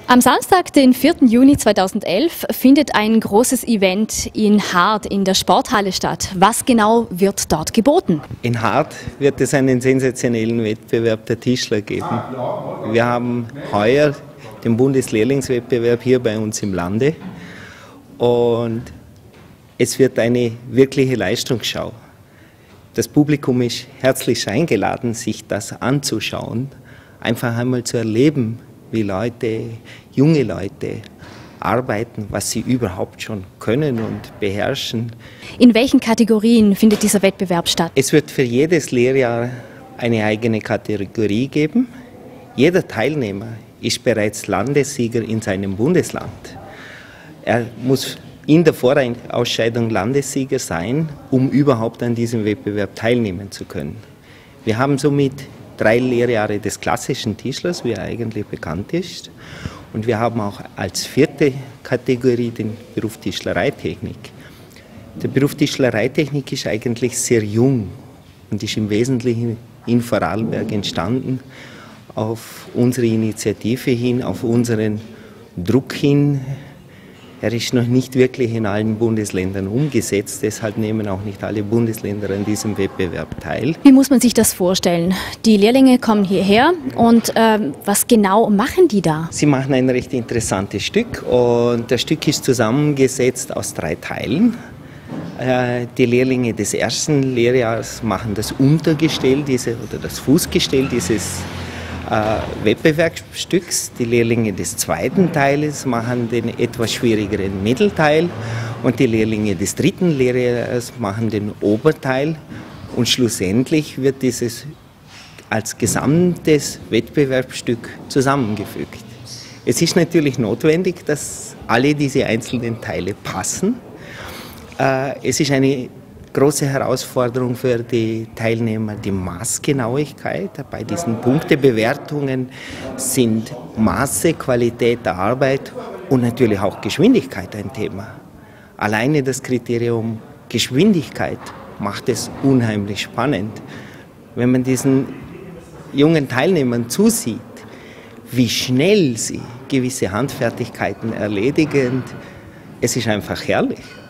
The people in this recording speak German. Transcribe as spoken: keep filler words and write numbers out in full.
Am Samstag, den vierten Juni zweitausendelf, findet ein großes Event in Hart in der Sporthalle statt. Was genau wird dort geboten? In Hart wird es einen sensationellen Wettbewerb der Tischler geben. Wir haben heuer den Bundeslehrlingswettbewerb hier bei uns im Lande und es wird eine wirkliche Leistungsschau. Das Publikum ist herzlich eingeladen, sich das anzuschauen, einfach einmal zu erleben, wie Leute, junge Leute arbeiten, was sie überhaupt schon können und beherrschen. In welchen Kategorien findet dieser Wettbewerb statt? Es wird für jedes Lehrjahr eine eigene Kategorie geben. Jeder Teilnehmer ist bereits Landessieger in seinem Bundesland. Er muss in der Vorausscheidung Landessieger sein, um überhaupt an diesem Wettbewerb teilnehmen zu können. Wir haben somit drei Lehrjahre des klassischen Tischlers, wie er eigentlich bekannt ist. Und wir haben auch als vierte Kategorie den Beruf Tischlereitechnik. Der Beruf Tischlereitechnik ist eigentlich sehr jung und ist im Wesentlichen in Vorarlberg entstanden, auf unsere Initiative hin, auf unseren Druck hin. Er ist noch nicht wirklich in allen Bundesländern umgesetzt, deshalb nehmen auch nicht alle Bundesländer an diesem Wettbewerb teil. Wie muss man sich das vorstellen? Die Lehrlinge kommen hierher und äh, was genau machen die da? Sie machen ein recht interessantes Stück und das Stück ist zusammengesetzt aus drei Teilen. Äh, die Lehrlinge des ersten Lehrjahres machen das Untergestell diese, oder das Fußgestell dieses Äh, Wettbewerbsstücks. Die Lehrlinge des zweiten Teiles machen den etwas schwierigeren Mittelteil und die Lehrlinge des dritten Lehrjahres machen den Oberteil und schlussendlich wird dieses als gesamtes Wettbewerbsstück zusammengefügt. Es ist natürlich notwendig, dass alle diese einzelnen Teile passen. Äh, es ist eine große Herausforderung für die Teilnehmer die Maßgenauigkeit. Bei diesen Punktebewertungen sind Maße, Qualität der Arbeit und natürlich auch Geschwindigkeit ein Thema. Alleine das Kriterium Geschwindigkeit macht es unheimlich spannend. Wenn man diesen jungen Teilnehmern zusieht, wie schnell sie gewisse Handfertigkeiten erledigen, es ist einfach herrlich.